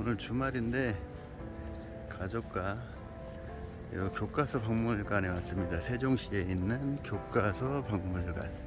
오늘 주말인데 가족과 교과서 박물관에 왔습니다. 세종시에 있는 교과서 박물관.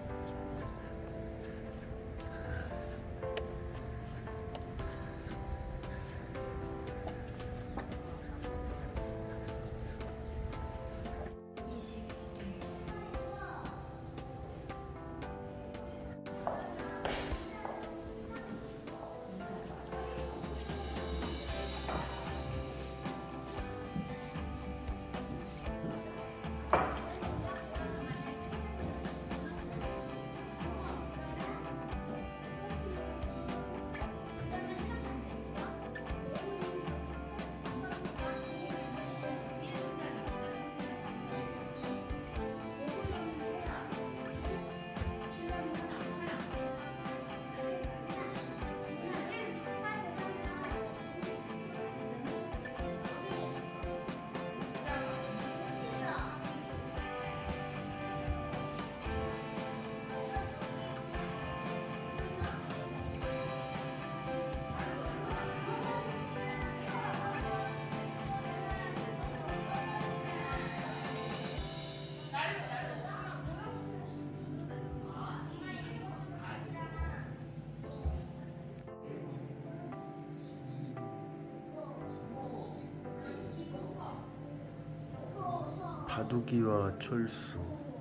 바둑이와 철수.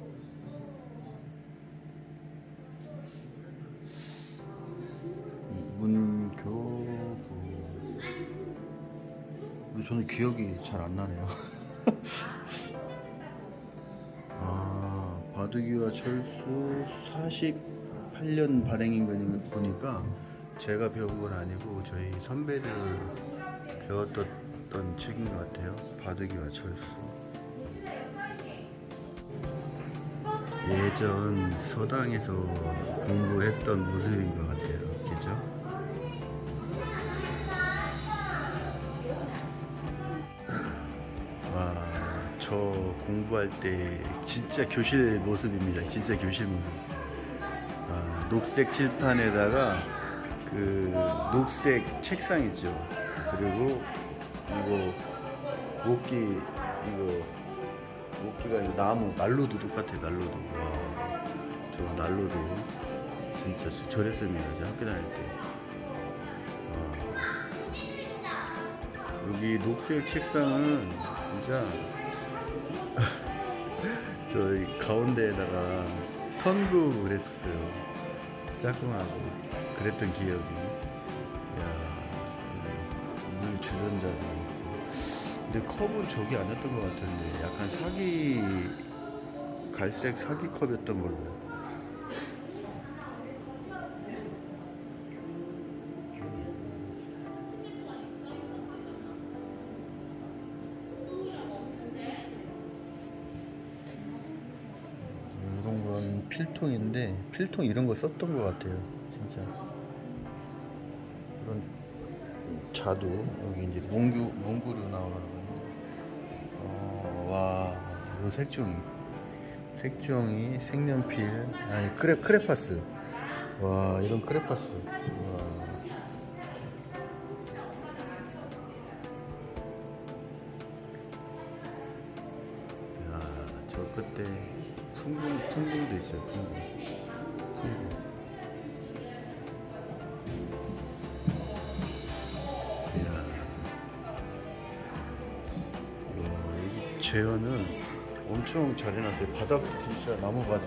문교부. 저는 기억이 잘 안 나네요. 아, 바둑이와 철수 48년 발행인 거 보니까 제가 배운 건 아니고 저희 선배들 배웠던 책인 것 같아요. 바둑이와 철수. 예전 서당에서 공부했던 모습인 것 같아요. 그죠? 와, 저 공부할 때 진짜 교실 모습입니다. 진짜 교실 모습. 아, 녹색 칠판에다가 그 녹색 책상 있죠. 그리고 이거 목기가 나무, 난로도 똑같아요. 난로도. 와, 저 난로도 진짜 저랬습니다. 제가 학교 다닐 때. 여기 녹색 책상은 진짜 저희 가운데에다가 선구를 했었어요. 짝꿍하고 그랬던 기억이. 야, 물 주전자도. 근데 컵은 저기 아니었던 것 같은데 약간 갈색 사기 컵이었던 걸로. 이런 건 필통인데 필통 이런 거 썼던 것 같아요. 진짜. 이런 자두, 여기 이제 몽구류 나오는 거. 와, 이 색종이, 색연필, 아니 크레파스. 와, 이런 크레파스. 와. 야, 저 그때 풍금도 있어요. 풍금. 재현은 엄청 잘 해놨어요. 바닥 진짜 나무 바닥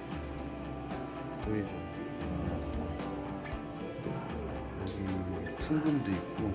보이죠? 여기 풍금도 있고.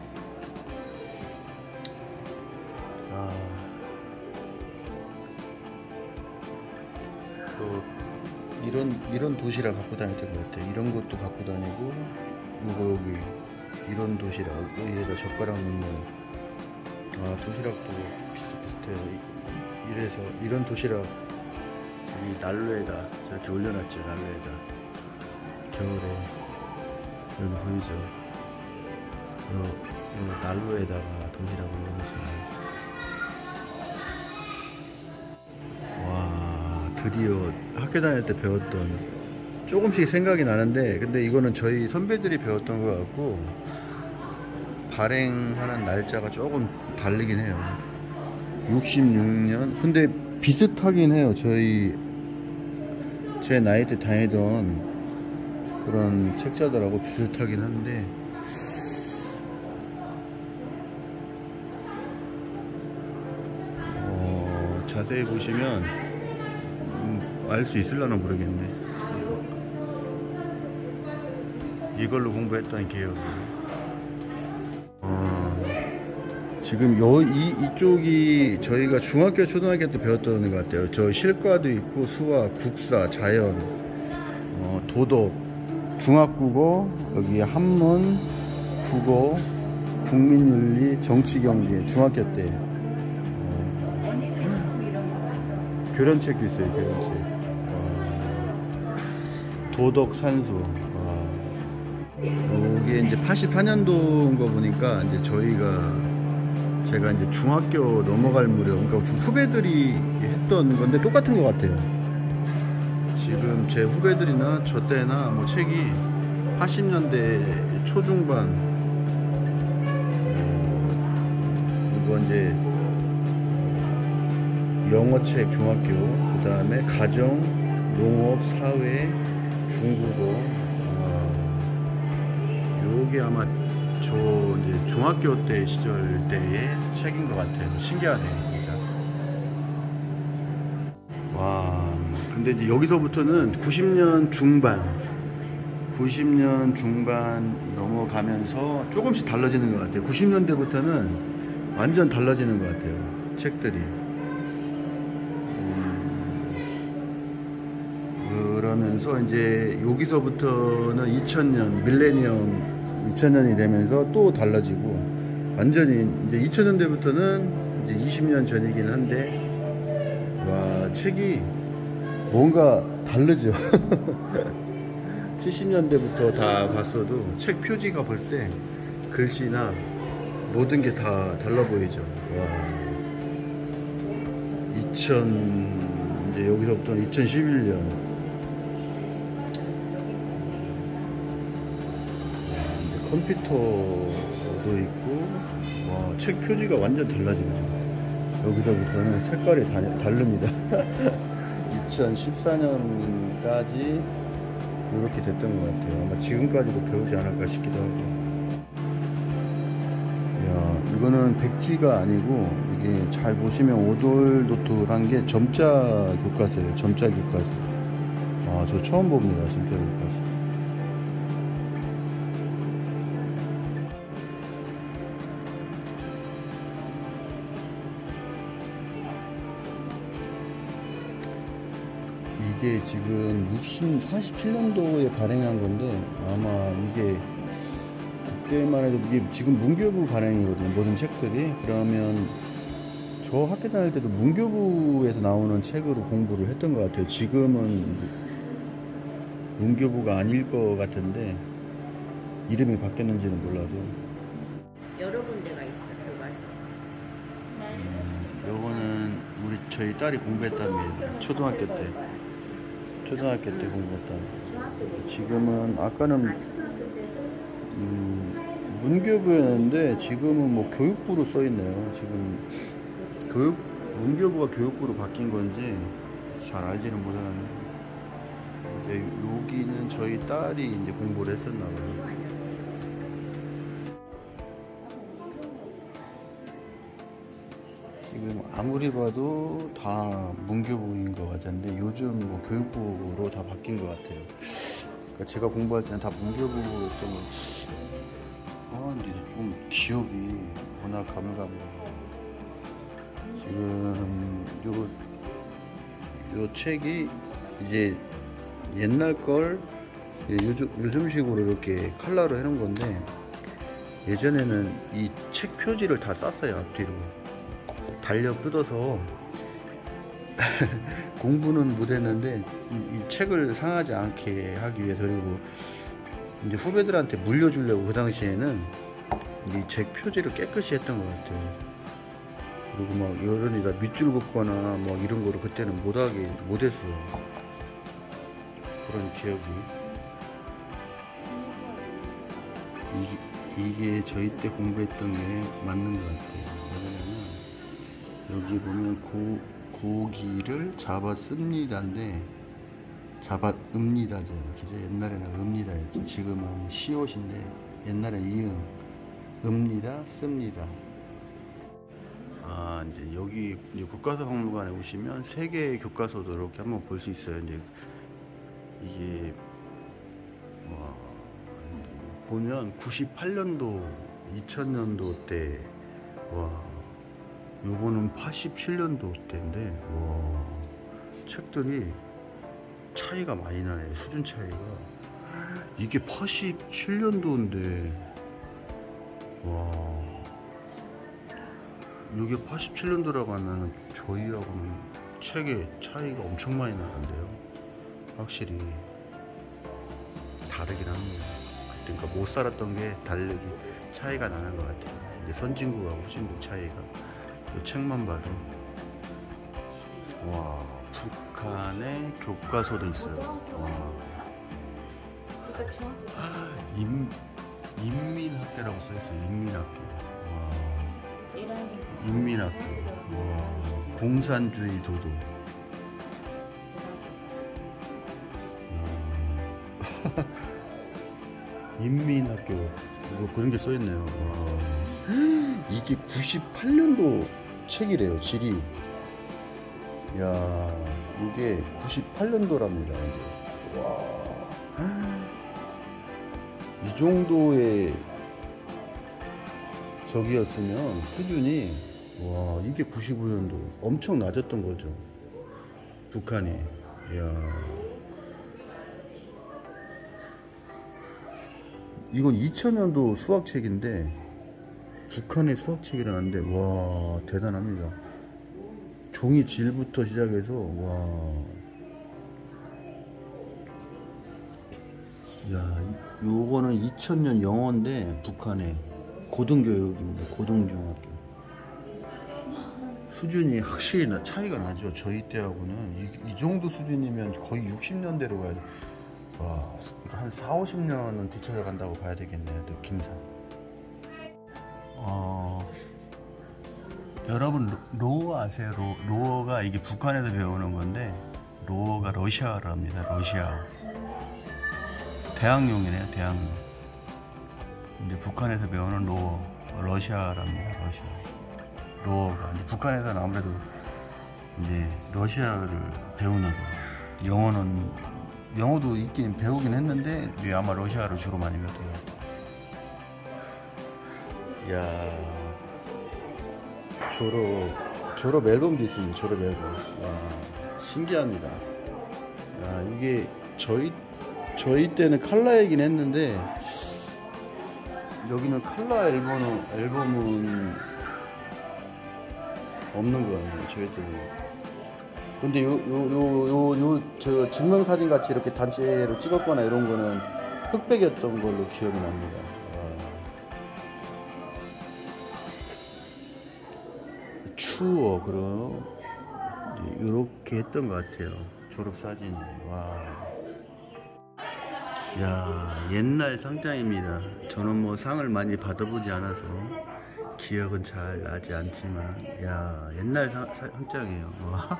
또 이런 도시락 갖고 다닐 것 같아요. 이런 것도 갖고 다니고, 이거 여기 이런 도시락, 여기에다 젓가락 넣는. 도시락도 비슷해요. 이래서 이런 도시락 이 난로에다 저렇게 올려놨죠. 난로에다 겨울에. 여기 보이죠? 이 난로에다가 도시락 올려놓으시네요. 와, 드디어 학교 다닐 때 배웠던, 조금씩 생각이 나는데, 근데 이거는 저희 선배들이 배웠던 것 같고, 발행하는 날짜가 조금 다르긴 해요. 66년. 근데 비슷하긴 해요. 제 나이 때 다니던 그런 책자들하고 비슷하긴 한데, 자세히 보시면 알 수 있을려나 모르겠네. 이걸로 공부했던 기억이. 지금 이쪽이 저희가 중학교 초등학교 때 배웠던 것 같아요. 저 실과도 있고 수학, 국사, 자연, 도덕, 중학국어, 여기 한문, 국어, 국민윤리, 정치경제, 중학교 때. 교련책도 있어요. 교련책. 도덕 산수. 이게 이제 84년도인 거 보니까 이제 제가 이제 중학교 넘어갈 무렵, 그러니까 후배들이 했던 건데 똑같은 것 같아요. 지금 제 후배들이나 저 때나 뭐 책이 80년대 초중반, 이거 이제 영어책 중학교, 그 다음에 가정, 농업, 사회, 중국어. 요게 아마 저 이제 중학교 때 시절 때의 책인 것 같아요. 신기하네요, 진짜. 와, 근데 이제 여기서부터는 90년 중반 넘어가면서 조금씩 달라지는 것 같아요. 90년대부터는 완전 달라지는 것 같아요, 책들이. 그러면서 이제 여기서부터는 2000년 밀레니엄 2000년이 되면서 또 달라지고, 완전히 이제 2000년대부터는 이제 20년 전이긴 한데, 와, 책이 뭔가 다르죠. 70년대부터 다 봤어도 책 표지가 벌써 글씨나 모든 게 다 달라 보이죠. 와, 이제 여기서부터는 2011년. 컴퓨터도 있고, 와, 책 표지가 완전 달라지네요. 여기서부터는 색깔이 다릅니다. 2014년까지 이렇게 됐던 것 같아요. 아마 지금까지도 배우지 않을까 싶기도 하고. 야, 이거는 백지가 아니고, 이게 잘 보시면 오돌도돌한 게 점자 교과서예요. 점자 교과서. 아, 저 처음 봅니다. 점자 교과서. 이게 지금 47년도에 발행한 건데, 아마 이게 그때만 해도 이게 지금 문교부 발행이거든요, 모든 책들이. 그러면 저 학교 다닐 때도 문교부에서 나오는 책으로 공부를 했던 것 같아요. 지금은 문교부가 아닐 것 같은데, 이름이 바뀌었는지는 몰라도. 여러 군데가 있어, 교과서. 요거는 저희 딸이 공부했다는 게 초등학교 때 공부했다는. 지금은 아까는 문교부였는데 지금은 뭐 교육부로 써 있네요. 지금 문교부가 교육부로 바뀐 건지 잘 알지는 못하는데, 이제 여기는 저희 딸이 이제 공부를 했었나 봐요. 지금 아무리 봐도 다 문교부인 것 같은데, 요즘 뭐 교육부로 다 바뀐 것 같아요. 그러니까 제가 공부할 때는 다 문교부였던 거. 근데 좀 기억이 워낙 가물가물해요. 지금 요 책이 이제 옛날 걸 요즘식으로 이렇게 컬러로 해놓은 건데, 예전에는 이 책 표지를 다 쌌어요. 앞뒤로 달력 뜯어서. 공부는 못했는데 이 책을 상하지 않게 하기 위해서, 그리고 이제 후배들한테 물려주려고 그 당시에는 이 책 표지를 깨끗이 했던 것 같아요. 그리고 막 여론이다 밑줄 긋거나 뭐 이런 거를 그때는 못했어요. 그런 기억이. 이게 저희 때 공부했던 게 맞는 것 같아요. 왜냐면 여기 보면 고기를 잡았습니다인데 잡았읍니다죠. 그죠? 옛날에는 읍니다였죠. 지금은 시옷인데 옛날에 이응 읍니다 씁니다. 아, 이제 여기 교과서 박물관에 오시면 세 개의 교과서도 이렇게 한번 볼 수 있어요. 이제 이게 보면 98년도, 2000년도 때, 와, 요거는 87년도 때인데, 와, 책들이 차이가 많이 나네. 수준 차이가. 이게 87년도인데, 와, 이게 87년도라고 하면 저희하고는 책의 차이가 엄청 많이 나는데요. 확실히 다르긴 합니다. 그러니까 못 살았던 게 달리 차이가 나는 것 같아요. 이제 선진국하고 후진국 차이가. 이 책만 봐도. 와, 북한의 교과서도 있어요. 와. 인민학교라고 써있어요. 인민학교. 와. 인민학교. 와. 공산주의 도도. 인민학교 뭐 그런 게 써있네요. 이게 98년도 책이래요. 질이. 야, 이게 98년도랍니다. 이제. 와, 이 정도의 저기였으면 수준이, 와, 이게 95년도 엄청 낮았던 거죠. 북한이. 야. 이건 2000년도 수학책인데 북한의 수학책이라는데, 와, 대단합니다. 종이 질부터 시작해서, 와, 야, 요거는 2000년 영어인데 북한의 고등교육입니다. 고등중학교 수준이 확실히 차이가 나죠. 저희 때하고는 이 정도 수준이면 거의 60년대로 가야 돼. 와, 한 4, 50년은 뒤쳐져 간다고 봐야 되겠네요. 느낌상. 여러분 로어 아세요? 로어가 이게 북한에서 배우는 건데, 로어가 러시아어랍니다. 러시아어. 대학용이네요. 대학용. 근데 북한에서 배우는 로어 러시아랍니다. 러시아. 로어가 이제 북한에서는 아무래도 이제 러시아를 배우나 봐요. 영어도 있긴 배우긴 했는데 아마 러시아를 주로 많이 배웠던 것 같아요. 이야, 졸업 앨범도 있습니다. 졸업 앨범. 와, 신기합니다. 야, 이게 저희 때는 칼라이긴 했는데 여기는 칼라 앨범은 없는 거예요. 저희 때는. 근데 저 증명사진 같이 이렇게 단체로 찍었거나 이런 거는 흑백이었던 걸로 기억이 납니다. 추워, 그럼 이렇게 했던 것 같아요. 졸업사진이. 와, 야, 옛날 상장입니다. 저는 뭐 상을 많이 받아보지 않아서 기억은 잘 나지 않지만, 야, 옛날 상장이에요. 와.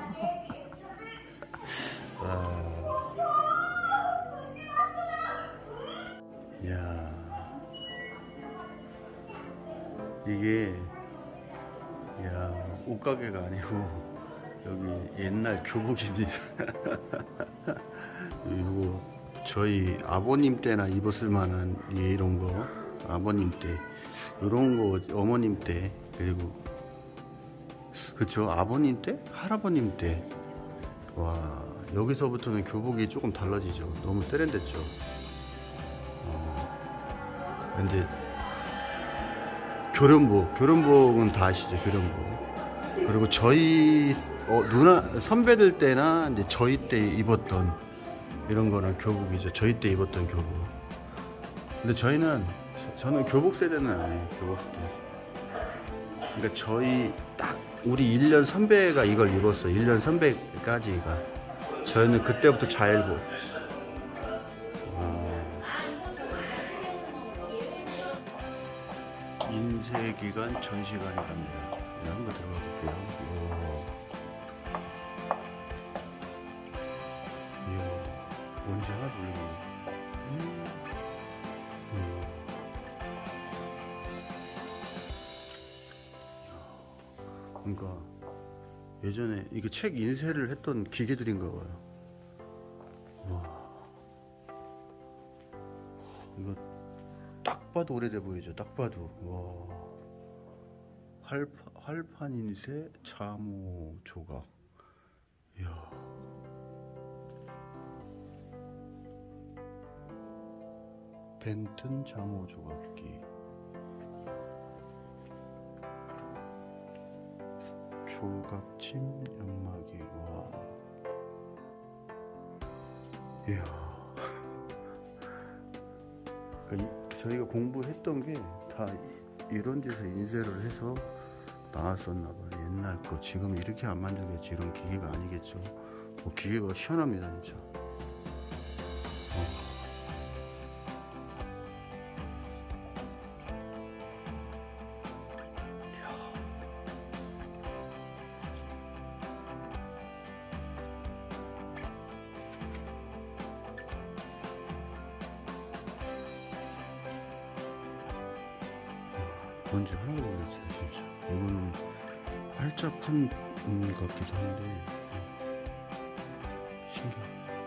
야, 이게, 야, 옷가게가 아니고 여기 옛날 교복입니다. 이거 저희 아버님 때나 입었을 만한, 이런 거 아버님 때, 이런 거 어머님 때, 그리고 그쵸, 아버님 때, 할아버님 때. 와, 여기서부터는 교복이 조금 달라지죠. 너무 세련됐죠. 근데 교련복은 다 아시죠? 교련복. 그리고 저희 선배들 때나 이제 저희 때 입었던 이런 거는 교복이죠. 저희 때 입었던 교복. 근데 저는 교복 세대는 아니에요. 교복 세대. 그러니까 우리 1년 선배가 이걸 입었어. 1년 선배까지가. 저희는 그때부터 자일복. 인쇄기간 전시관이랍니다. 네, 한번 들어가 볼게요. 이야, 먼지 하나도 올리고. 그러니까 예전에 이거 책 인쇄를 했던 기계들인가 봐요. 와, 이거 딱 봐도 오래돼 보이죠. 딱 봐도. 와, 활판 인쇄 자모 조각. 이야, 벤튼 자모 조각기. 조각침 연마기. 와, 이야. 그러니까 저희가 공부했던 게 다 이런 데서 인쇄를 해서 나왔었나봐요. 옛날 거. 지금 이렇게 안 만들겠지. 이런 기계가 아니겠죠. 기계가 희한합니다 진짜. 뭔지 하나도 모르겠어요 진짜. 이거는 활자품 같기도 한데 신기해.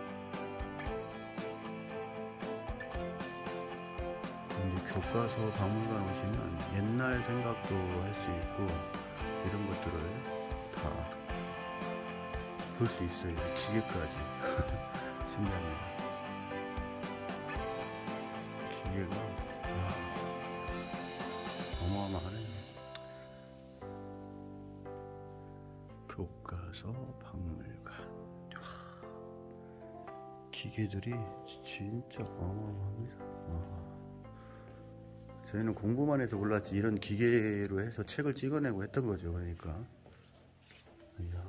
근데 교과서 박물관 오시면 옛날 생각도 할 수 있고 이런 것들을 다 볼 수 있어요. 기계까지. 신기합니다. 기계가 어마어마하네. 교과서 박물관. 기계들이 진짜 어마어마합니다. 저희는 공부만 해서 몰랐지 이런 기계로 해서 책을 찍어내고 했던 거죠. 그러니까. 이야.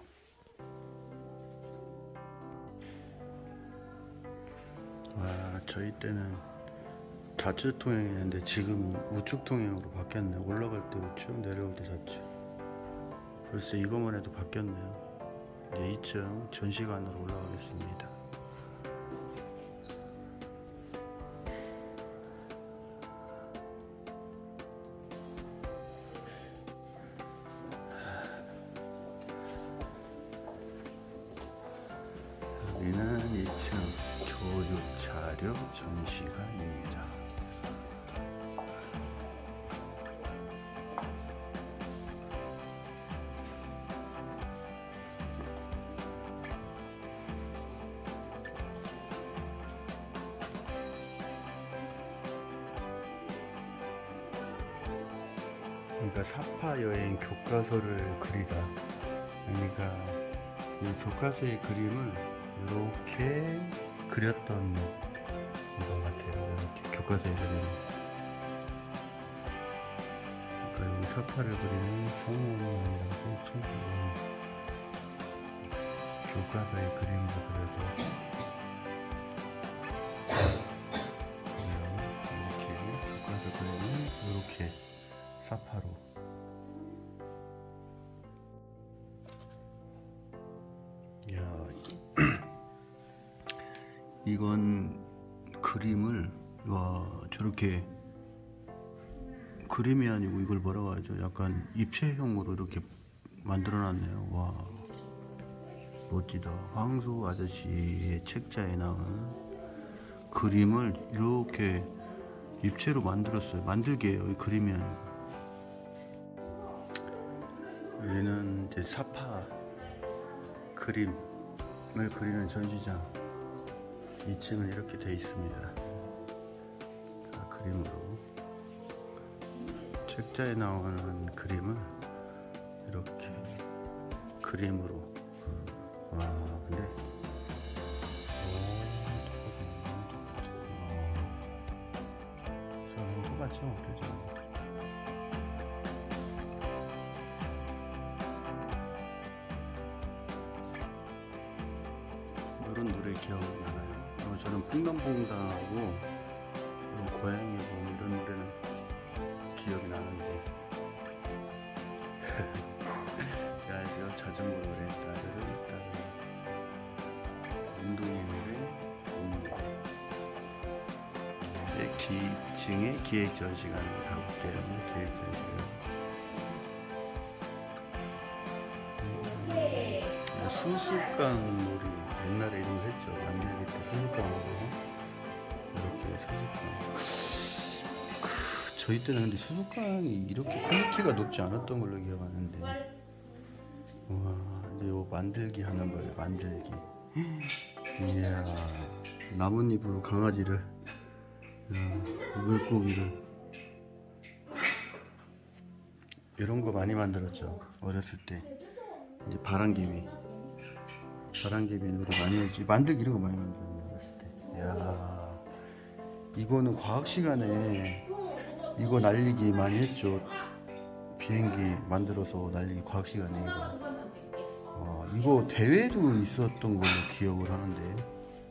와, 저희 때는 좌측 통행이었는데 지금 우측 통행으로 바뀌었네. 올라갈 때 우측, 내려올 때 좌측. 벌써 이거만 해도 바뀌었네요. 이제 2층 전시관으로 올라가겠습니다. 여기는 2층 교육자료 전시관입니다. 그러니까 사파 여행 교과서를 그리다. 그러니까 이 교과서의 그림을 이렇게 그렸던 것 같아요. 이렇게 교과서의 그림. 그러니까 여기 사파를 그리는 성모라고 친구는 교과서의 그림을 그려서 이렇게 교과서 그림을 이렇게 사파로. 야, 이건 그림을, 와, 저렇게 그림이 아니고 이걸 뭐라고 하죠? 약간 입체형으로 이렇게 만들어 놨네요. 와, 멋지다. 황소 아저씨의 책자에 나오는 그림을 이렇게 입체로 만들었어요. 만들게요. 이 그림이 아니고. 여기는 이제 사파 그림을 그리는 전시장. 2층은 이렇게 되어 있습니다. 다 그림으로. 책자에 나오는 그림을 이렇게 그림으로. 와, 근데 저는 똑같죠? 그죠? 이런 노래 기억이 나요. 저는 풍남봉당하고 고양이 봄 이런 노래는 기억이 나는데 기층에 기획 전시관 가볼게요. 기획 전시관. 수수깡 놀이 옛날에 이런 거 했죠. 만들기 때 수수깡으로 이렇게 수수깡. 저희 때는 근데 수수깡이 이렇게 퀄리티가 높지 않았던 걸로 기억하는데. 와, 이제 요 만들기 하는 거예요. 만들기. 이야, 나뭇잎으로 강아지를, 물고기를. 이런 거 많이 만들었죠. 어렸을 때. 이제 바람개비 놀이 많이 했지. 만들기 이런 거 많이 만들었네. 어렸을 때. 이야, 이거는 과학 시간에 이거 날리기 많이 했죠. 비행기 만들어서 날리기 과학 시간에 이거 대회도 있었던 걸로 기억을 하는데.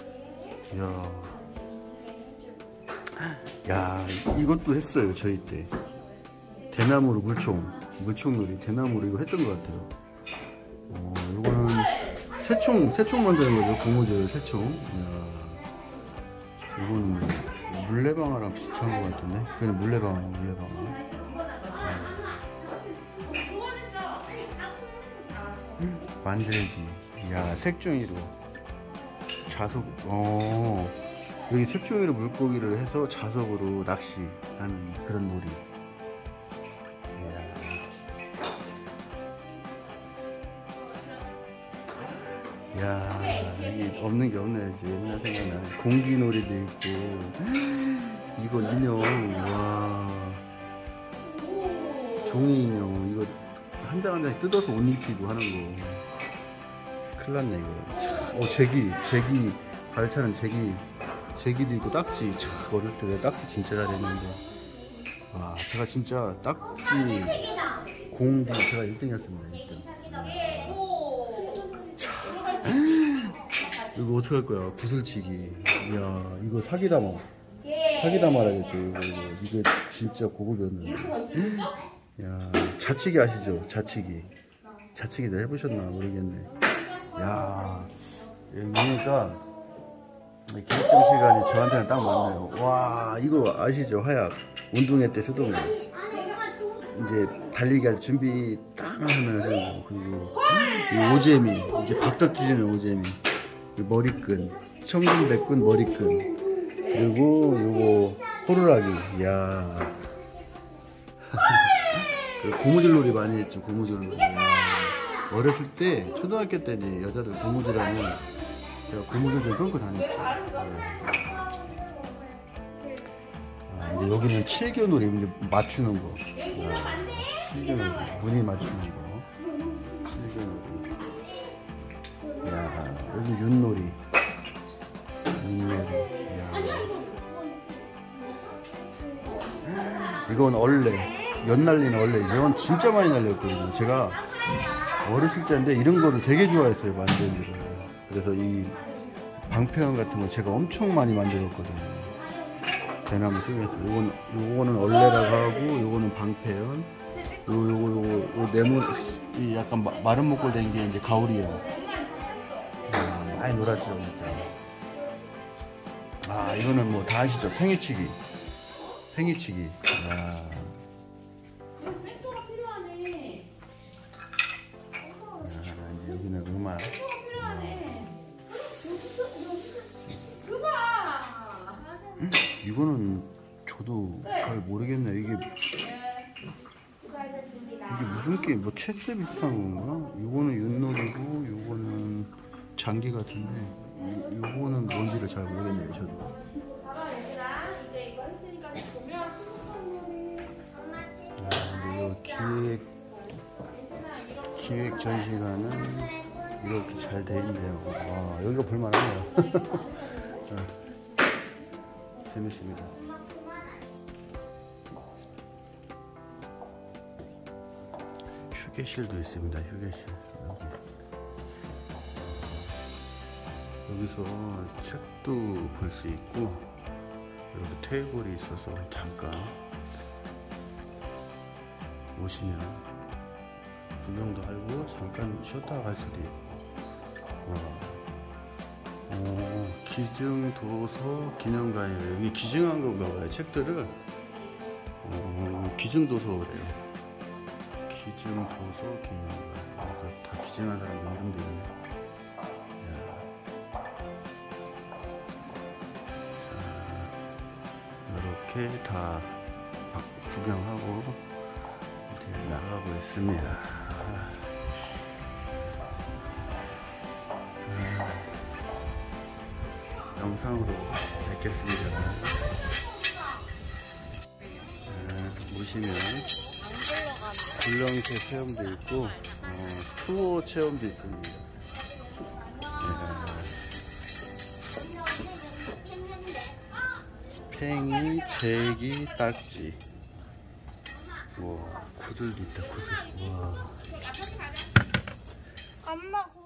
야, 이것도 했어요. 저희 때 대나무로 물총놀이 대나무로 이거 했던 것 같아요. 이거는 새총 만드는 거죠. 고무줄 새총. 이거는 뭐 물레방아랑 비슷한 것 같은데. 그냥 물레방아. 만들기. 야, 색종이로 자석. 여기 색종이로 물고기를 해서 자석으로 낚시하는 그런 놀이. 야, 여기 없는 게 없네. 이제 옛날 생각나네. 공기놀이도 있고. 이거 인형. 와, 종이 인형. 이거 한 장 한 장 뜯어서 옷 입히고 하는 거. 큰일 났네 이거. 제기 발차는 제기도 있고. 딱지. 어렸을 때 내가 딱지 진짜 잘했는데. 와, 제가 진짜 딱지 공부 제가 1등이었습니다. 1등. 이거 어떡할 거야. 구슬치기. 이야, 이거 사기다 말하겠죠. 이거 진짜 고급이었는데. 야, 자치기 아시죠? 자치기도 해보셨나 모르겠네. 야, 여기니까 기획전 시간이 저한테는 딱 맞네요. 와, 이거 아시죠? 하약 운동회 때 쓰던 거. 이제 달리기 할 준비 딱 하면 되는 거. 그리고 이 오재미, 이제 박덕 튀리는 오재미, 머리끈, 청근백끈 머리끈, 그리고 요거 호루라기. 이야. 그 고무줄놀이 많이 했죠. 고무줄놀이. 어렸을 때 초등학교 때 이제 여자들 고무줄 하면 제가 고무줄 좀 끌고 다녔죠. 이제 여기는 칠교놀이, 이제 맞추는 거. 칠교놀이, 무늬 맞추는 거. 칠교놀이. 야, 여기 윷놀이. 이건 얼레. 연 날리는 얼레. 이건 진짜 많이 날렸거든요. 제가 어렸을 때인데 이런 거를 되게 좋아했어요. 만들기를. 그래서 이 방패연 같은 거 제가 엄청 많이 만들었거든요. 대나무 속에서. 요거는 얼레라고 하고, 요거는 방패연. 요거 네모, 약간 마른 목골 된 게 이제 가오리연. 많이 놀았죠, 진짜. 이거는 뭐 다 아시죠? 팽이치기. 이제 여기는 음악. 이거는 저도 잘 모르겠네요. 이게 무슨 게임? 뭐 체스 비슷한 건가? 요거는 윷놀이고, 요거는 장기 같은데, 요거는 뭔지를 잘 모르겠네요. 저도. 근데 기획 전시관은 이렇게 잘 돼 있네요. 와, 여기가 볼만하네요. 재밌습니다. 휴게실도 있습니다. 휴게실. 여기서 책도 볼 수 있고, 이렇게 테이블이 있어서 잠깐 오시면 구경도 하고 잠깐 쉬었다 갈 수도 있고. 기증도서 기념관이래요. 여기 기증한 건가 봐요. 책들을 기증도서래요. 기증도서 기념관. 그래서 다 기증한 사람들 이름도 있네. 이렇게 다 구경하고 이제 나가고 있습니다. 영상으로 뵙겠습니다. 보시면 굴렁쇠 체험도 있고 투어 체험도 있습니다. 팽이, 제기, 딱지. 와, 구들도 있다, 구슬. 와. 엄마